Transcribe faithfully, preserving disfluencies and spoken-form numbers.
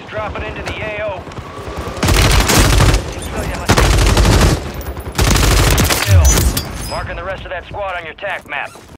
dropping into the A O. Still, marking the rest of that squad on your tac map.